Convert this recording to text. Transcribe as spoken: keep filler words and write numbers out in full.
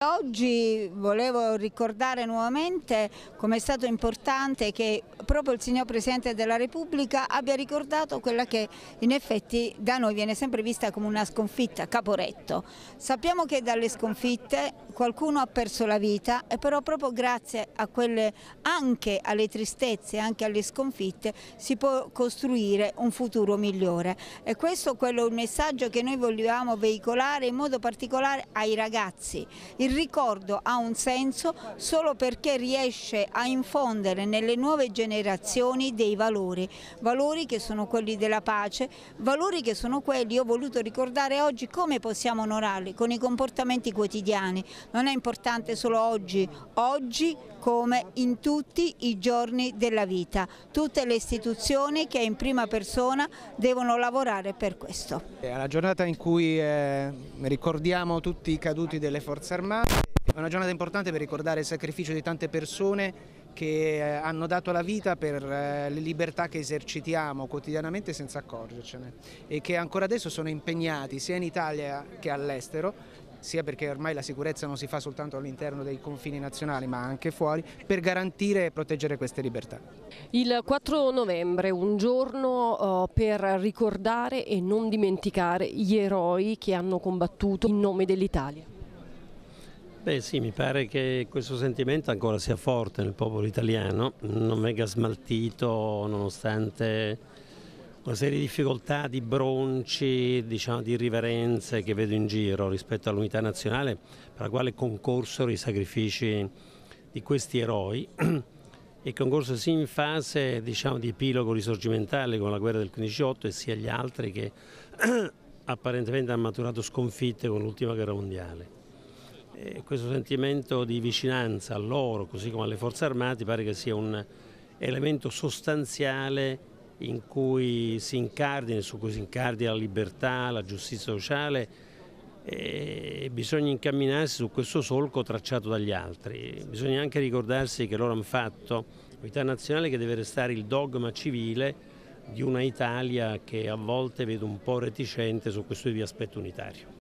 Oggi volevo ricordare nuovamente come è stato importante che proprio il signor Presidente della Repubblica abbia ricordato quella che in effetti da noi viene sempre vista come una sconfitta, Caporetto. Sappiamo che dalle sconfitte qualcuno ha perso la vita e però proprio grazie a quelle, anche alle tristezze, anche alle sconfitte, si può costruire un futuro migliore. E questo è quello, il messaggio che noi vogliamo veicolare in modo particolare ai ragazzi. Il ricordo ha un senso solo perché riesce a infondere nelle nuove generazioni dei valori, valori che sono quelli della pace, valori che sono quelli, io ho voluto ricordare oggi come possiamo onorarli, con i comportamenti quotidiani. Non è importante solo oggi, oggi come in tutti i giorni della vita. Tutte le istituzioni che in prima persona devono lavorare per questo. È una giornata in cui eh, ricordiamo tutti i caduti delle forze armate, è una giornata importante per ricordare il sacrificio di tante persone che eh, hanno dato la vita per eh, le libertà che esercitiamo quotidianamente senza accorgercene e che ancora adesso sono impegnati sia in Italia che all'estero, sia perché ormai la sicurezza non si fa soltanto all'interno dei confini nazionali ma anche fuori, per garantire e proteggere queste libertà. Il quattro novembre, un giorno uh, per ricordare e non dimenticare gli eroi che hanno combattuto in nome dell'Italia. Beh sì, mi pare che questo sentimento ancora sia forte nel popolo italiano, non venga smaltito nonostante una serie di difficoltà, di bronci, diciamo, di irriverenze che vedo in giro rispetto all'unità nazionale per la quale concorsero i sacrifici di questi eroi e concorso sia in fase, diciamo, di epilogo risorgimentale con la guerra del quindici otto e sia gli altri che apparentemente hanno maturato sconfitte con l'ultima guerra mondiale. E questo sentimento di vicinanza a loro, così come alle forze armate, pare che sia un elemento sostanziale in cui si incardina, su cui si incardina la libertà, la giustizia sociale, e bisogna incamminarsi su questo solco tracciato dagli altri. Bisogna anche ricordarsi che loro hanno fatto unità nazionale che deve restare il dogma civile di una Italia che a volte vedo un po' reticente su questo tipo di aspetto unitario.